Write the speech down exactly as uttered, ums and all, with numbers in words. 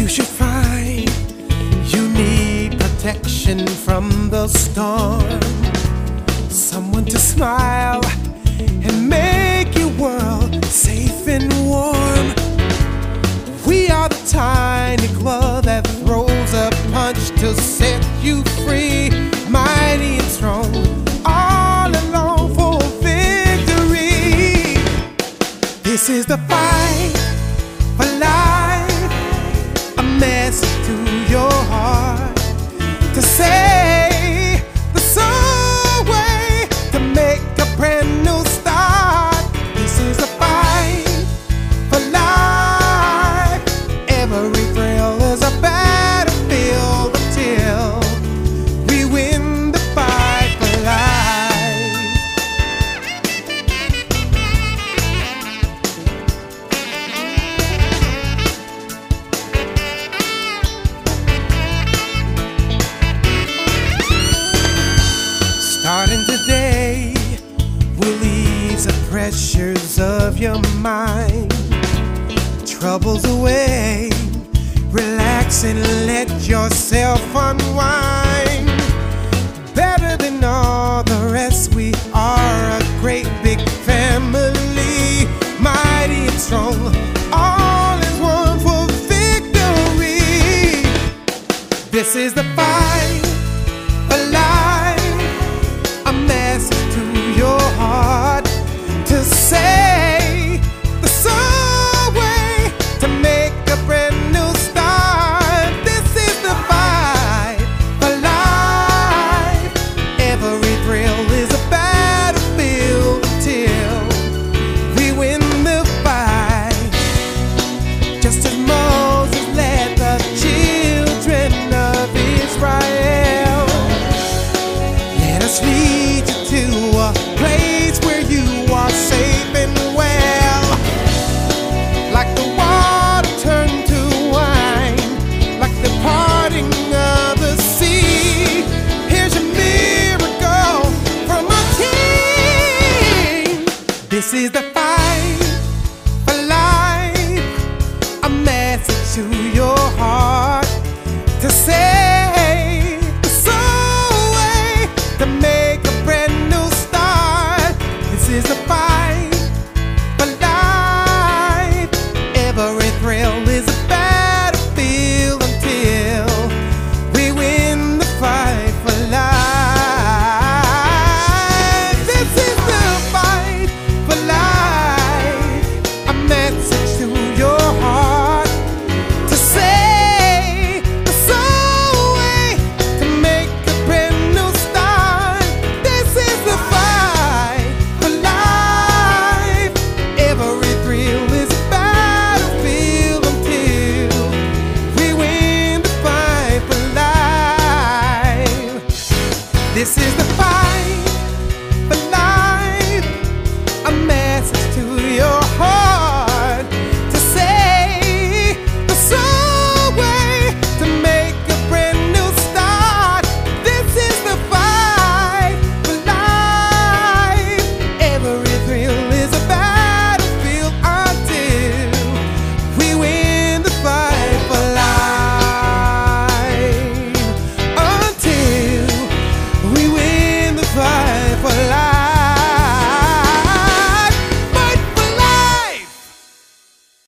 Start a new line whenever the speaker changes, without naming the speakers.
you should find you need protection from the storm, someone to smile and make your world safe and warm. We are the tiny glove that throws a punch to set you free, mighty and strong, all alone for victory. This is the fight for life, a message to your heart to say the soul way to make a brand new start. This is the fight for life. Every thrill is a battlefield until we win the fight for life. Starting today, we'll ease the pressures of your mind, troubles away. Relax and let yourself unwind. Better than all the rest, we are a great big family, mighty and strong, all is one for victory. This is the fight for life, a message to your heart to say the soul way to make a brand new start. This is the fight for life. Every thrill is a battlefield until we win the fight. Just as Moses led the children of Israel, let us lead you to a place where you are safe and well. Like the water turned to wine, like the parting of the sea. Here's your miracle from a king. This is the fight for life, a message to your heart to say the soul way to make a brand new start. This is the fight for life. Every thrill is a battlefield until we win the fight for life. This is the fight for life, a message to your heart to say the soul way to make a brand new start. This is the fight for life. Every thrill is a battlefield until we win the fight for life. This is the fight for life, a message to your heart to say the soul way to make a brand new start. This is the fight for life. Every thrill is a battlefield until we win the fight for life. Until we win the fight for life.